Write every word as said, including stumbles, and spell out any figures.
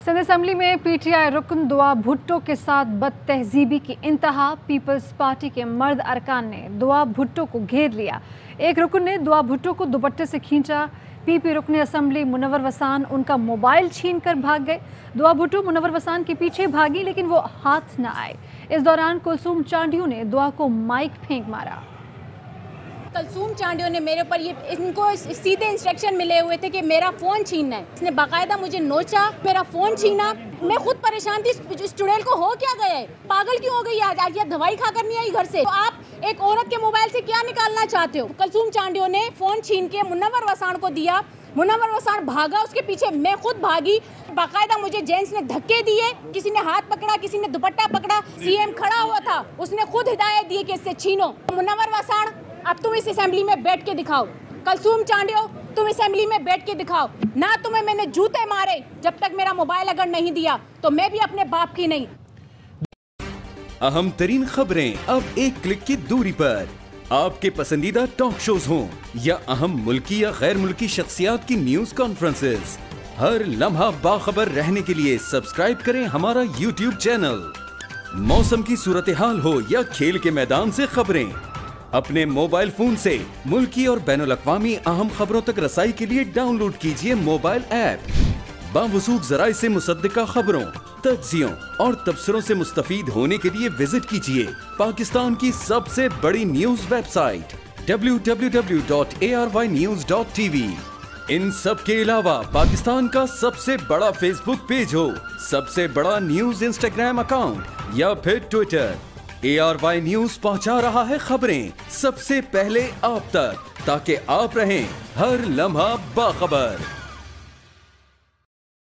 Sindh assembly में PTI रुकन दुआ भुट्टो के साथ बदतहजीबी की इंतहा। पीपल्स पार्टी के मर्द अरकान ने दुआ भुट्टो को घेर लिया। एक रुकन ने दुआ भुट्टो को दुपट्टे से खींचा। पीपी रुकन असेंबली मुनव्वर वसान उनका मोबाइल छीन कर भाग गए। दुआ भुट्टो मुनव्वर वसान के पीछे भागी लेकिन वो हाथ न आए। इस दौरान कुलसूम चांडियों ने दुआ को माइक फेंक मारा। कुलसूम चांडियों ने मेरे ऊपर ये इनको सीधे इंस्ट्रक्शन मिले हुए थे कि मेरा फोन छीनना है। इसने बाकायदा मुझे नोचा, मेरा फोन छीना। मैं खुद परेशान थी, इस चुड़ैल को हो क्या गया है, पागल क्यों हो गई आज? आज ये दवाई खाकर नहीं आई घर से। तो आप एक औरत के मोबाइल से क्या निकालना चाहते हो? कुलसूम चांडियों ने फोन छीन के मुनव्वर वसान को दिया। मुनव्वर वसान भागा, उसके पीछे मैं खुद भागी। बाकायदा मुझे जेंट्स ने धक्के दिए, किसी ने हाथ पकड़ा, किसी ने दुपट्टा पकड़ा। सीएम खड़ा हुआ था, उसने खुद हिदायत दी कि इससे छीनो। मुनव्वर वसान, अब तुम इस असेंबली में बैठ के दिखाओ। कुलसूम चांडियो, तुम असेंबली में बैठ के दिखाओ। ना तुम्हें मैंने जूते मारे जब तक मेरा मोबाइल अगर नहीं दिया, तो मैं भी अपने बाप की नहीं। अहम तरीन खबरें अब एक क्लिक की दूरी पर। आपके पसंदीदा टॉक शोज हों या अहम मुल्की या गैर मुल्की शख्सियात की न्यूज कॉन्फ्रेंसेस, हर लम्हा बाखबर रहने के लिए सब्सक्राइब करें हमारा यूट्यूब चैनल। मौसम की सूरत हाल हो या खेल के मैदान से खबरें, अपने मोबाइल फोन से मुल्की और बैनुल अक़वामी अहम खबरों तक रसाई के लिए डाउनलोड कीजिए मोबाइल ऐप। बावसूख ज़राए से मुसद्दिका खबरों, तज्ज़ियों और तबसरों से मुस्तफ़ीद होने के लिए विजिट कीजिए पाकिस्तान की सबसे बड़ी news website W W W dot A R Y news dot T V. इन सब के अलावा पाकिस्तान का सबसे बड़ा फेसबुक पेज हो, सबसे बड़ा न्यूज इंस्टाग्राम अकाउंट या फिर Twitter, A R Y news पहुंचा रहा है खबरें सबसे पहले आप तक, ताकि आप रहें हर लम्हा बाखबर।